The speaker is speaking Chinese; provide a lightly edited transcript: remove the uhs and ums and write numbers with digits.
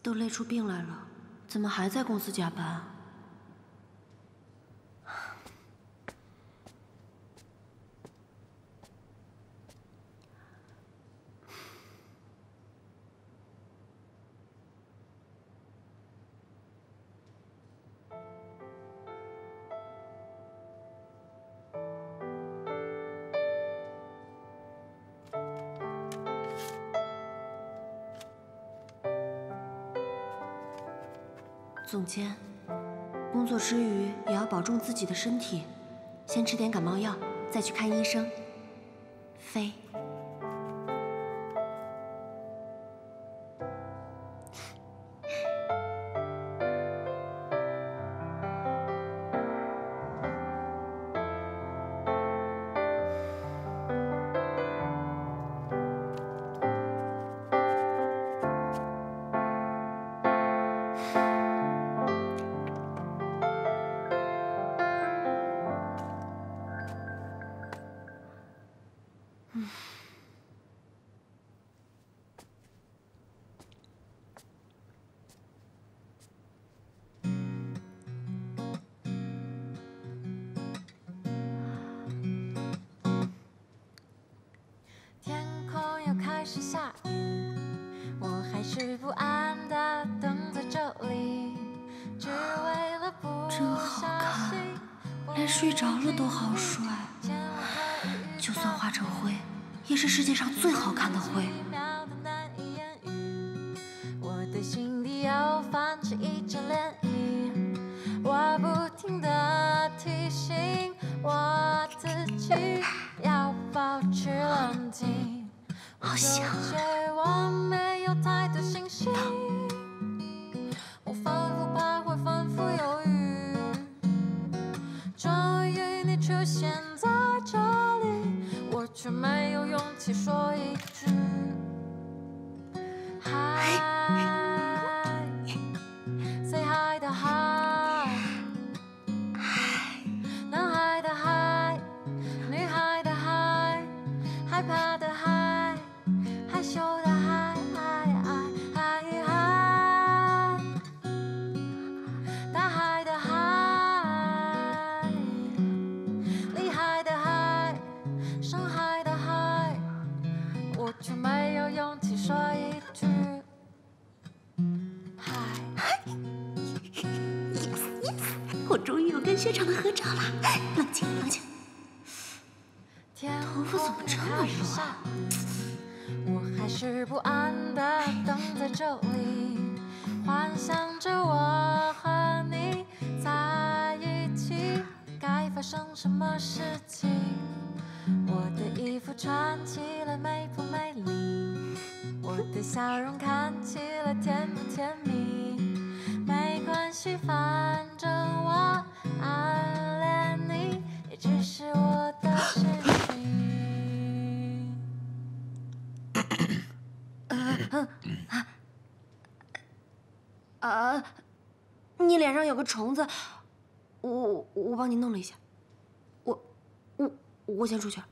都累出病来了，怎么还在公司加班？总监，工作之余也要保重自己的身体，先吃点感冒药，再去看医生。飞。 开始下雨，我还是不安地等在这里，只为了不真好看，连睡着了都好帅。就算化成灰，也是世界上最好看的灰。 我的心底又泛起一阵涟漪，我不停地提醒我自己要保持冷静。 好香啊！ 我没有太多信心，我反复徘徊，反复犹豫。终于你出现在这里，我却没有勇气说一句嗨 ，say hi 的嗨，男孩的嗨，女孩的嗨，害怕的嗨。害羞的嗨，大海的海，厉害的海，伤害的海，我却没有勇气说一句嗨。 我终于有跟学长的合照了，冷静冷静。头发怎么这么乱？ 我还是不安地等在这里，幻想着我和你在一起，该发生什么事情？我的衣服穿起来美不美丽？我的笑容看起来甜不甜蜜？没关系，反正我暗恋你，也只是我的事情。 你脸上有个虫子，我帮你弄了一下。我先出去了。